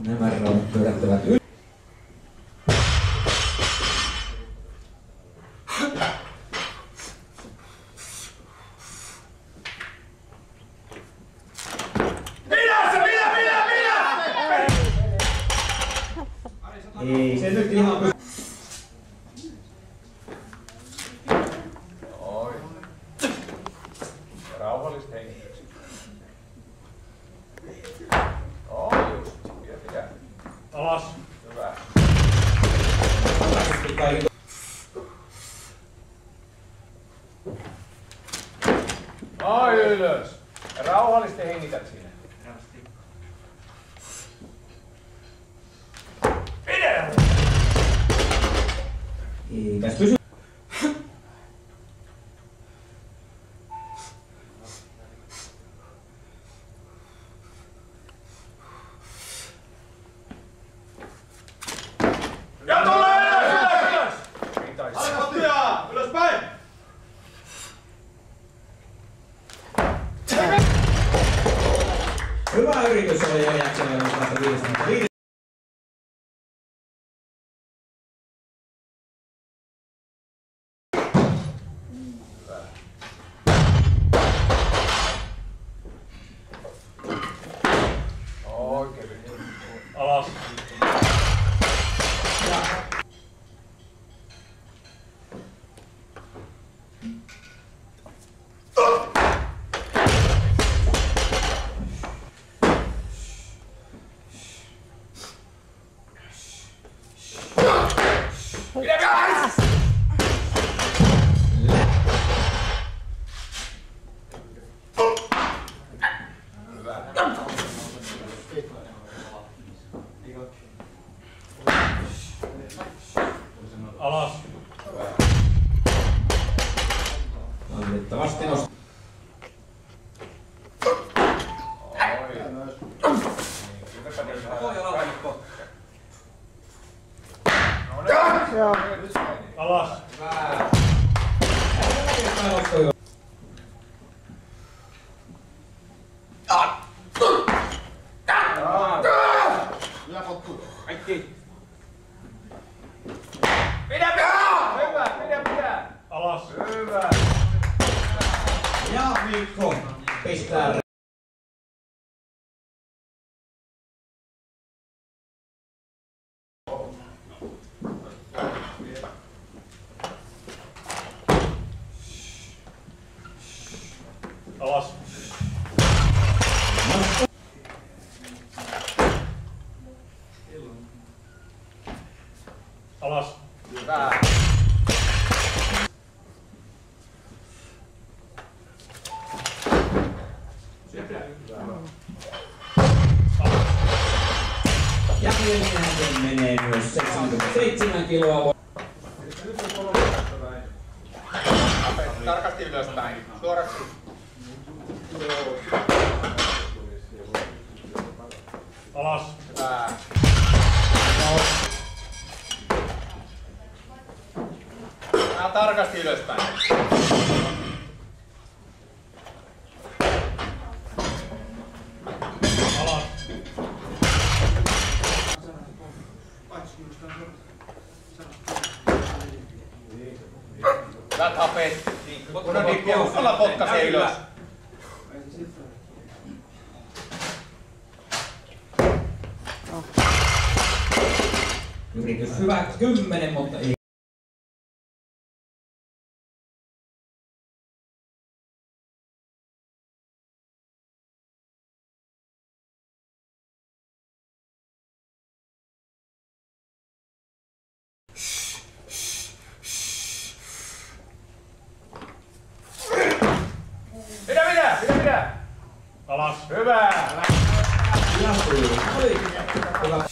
Nämä raudat pyörättävät yli. Ei se nyt ihan pysty. Oi. Rauhallista hengitystä. Oi just. Pidä. Alas. Hyvä. Oi ylös. Rauhallisesti hengität siinä. Eikäs pysy. Ja tulee ylös! Alkottia! Ylöspäin! Hyvä yritys oli jo jaksoilla 5. Alas. Alas. Valitettavasti nosti. Alas. Kaikki. Pidä! Hyvä! Alas. Hyvä! Ja Mikko pistää. Alas. Alas. Hyvä. Ja Finnish menee myös 77 kiloa. Tarkasti ylöspäin. Suoraksi. Alas. Hyvä. Tarkasti ylöspäin. Alas. Hyvät hapet. Kun on niin puolella potkaisee ylös. Yritys hyvä 10, mutta ei. Pidä! Alas. Hyvä! Hyvä.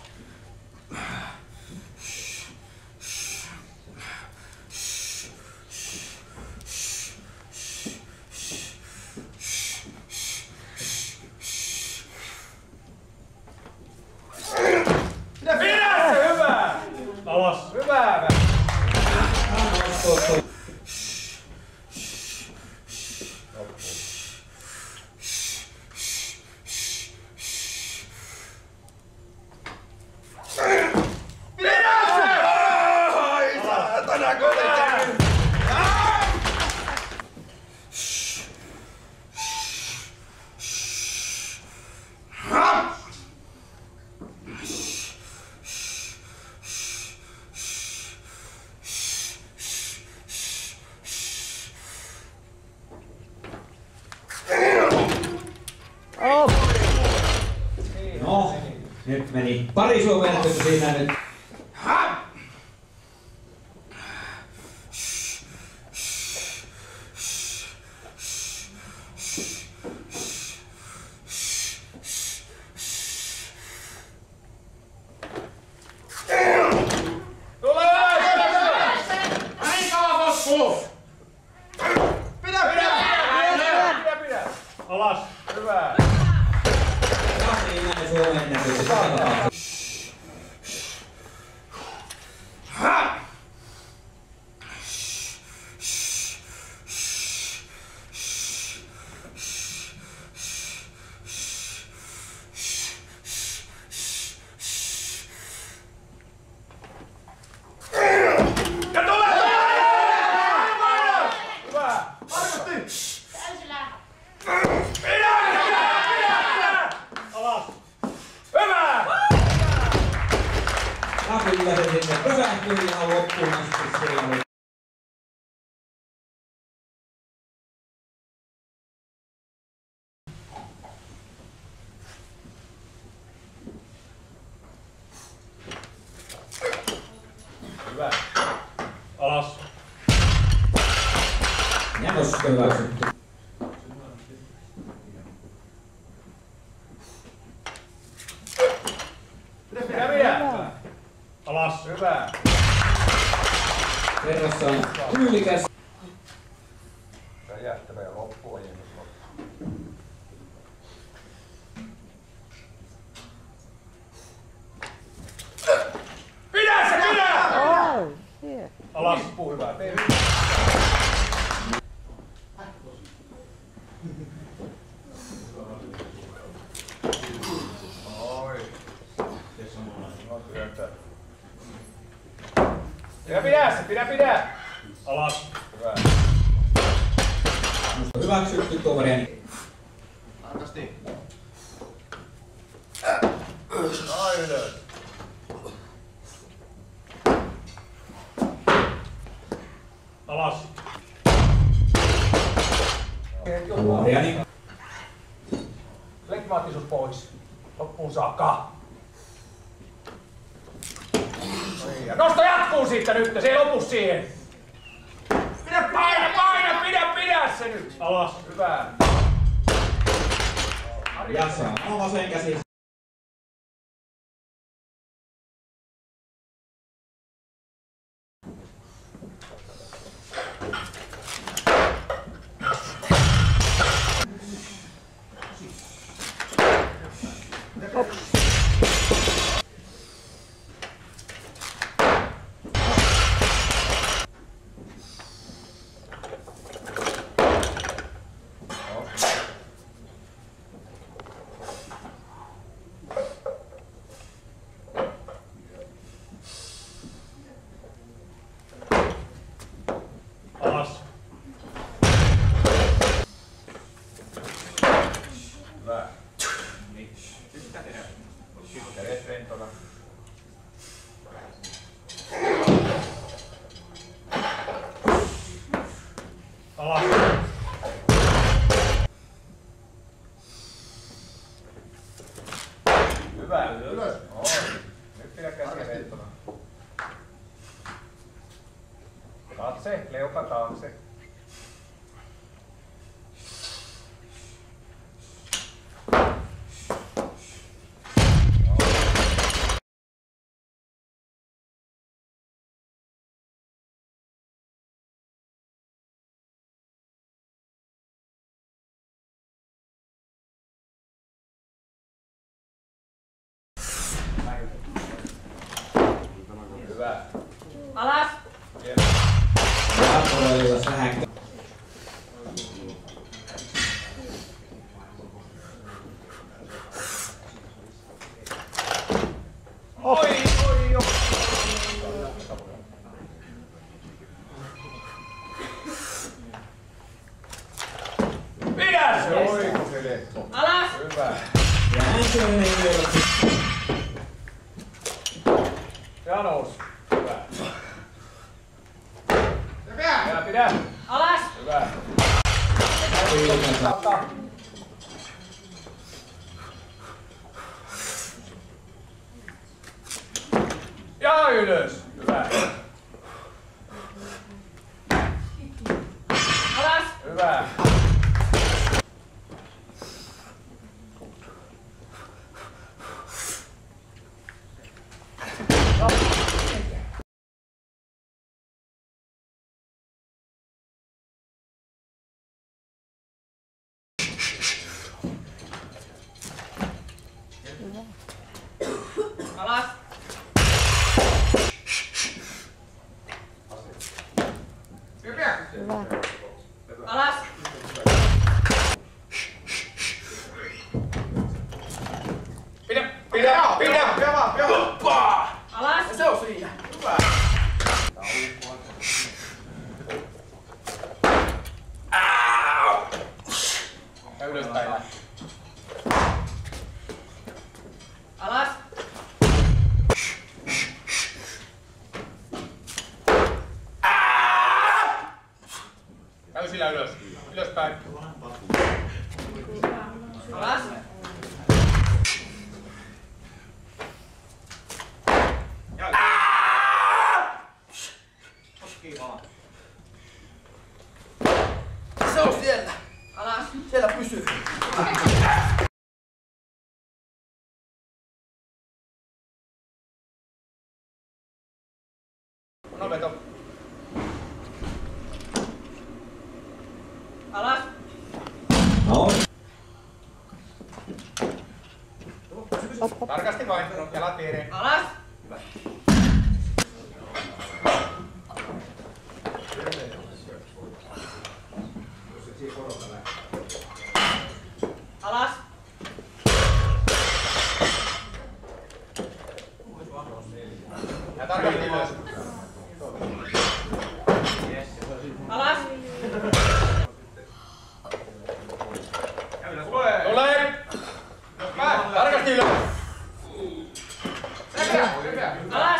Hyvä! Alas. Hyvä! No, nyt meni pari suomennetusta siinä nyt. Alas, hyvä. Ja siinä ne suomennetut. Ja kyllä se sinne pysähtyi ihan loppuun asti siellä. Hyvä. Alas. Ja nosto hyväksytty. Pidä. Alas. Hyvä. Verrassa on tyylikäs. Räjähtävä ja loppuojennus. Pidä se, pidä! Alas. Puu hyvä. Oi. Pidä se, pidä! Alas. Hyvä. Hyväksytty tuomarien. Tarkasti. Ai ylös. Alas. Tuomariani. Flegmaattisuus pois. Loppuun saakka. Ja nosto jatkuu siitä nyt, se ei lopu siihen. Pidä se nyt. Alas, hyvä. Ja saa vasen käsi. Alas. Hyvä. Niin. Mitä tehdään? Kädet rentona. Alas. Hyvä. Ylös. Nyt pidä käsiä rentona. Katse, leuka taakse. Hyvä. Alas. Jatkoilla sähkö. Oi. Pidä se! Oi, kun se lehto. Alas. Hyvä. Ja ensimmäinen yöksi. Ja nous. Hyvä. Pidä. Alas. Hyvä. Ja ylös. Hyvä. Alas. Hyvä. Alas. Hyvä. Alas. Pidä. Huppaa. Alas. Se on siinä. Hyvä. Ja ylöspäin. Alas. Täysillä ylös. Ylöspäin. Alas. Se on siellä. Alas. Siellä pysyy. No veto. Alas. No. Tarkasti vain. Jalat viereen. Alas. Alas. Ja tarkasti ylös. Alas. Tulee! Tarkasti ylös! Alas.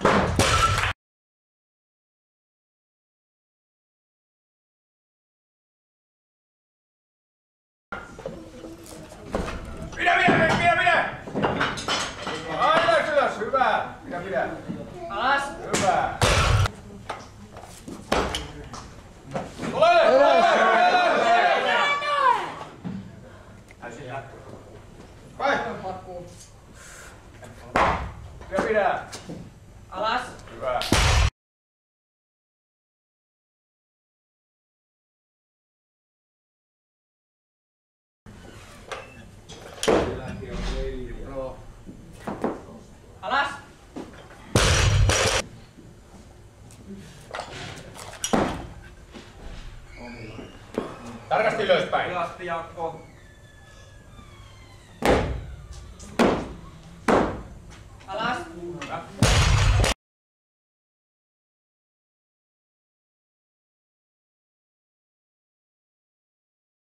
Pidä! Aina ylös! Hyvä! Pidä! Alas. Hyvä! Tulee! Vai! Pidä! Alas. Hyvä! Alas. Tarkasti ylöspäin. Jaakko.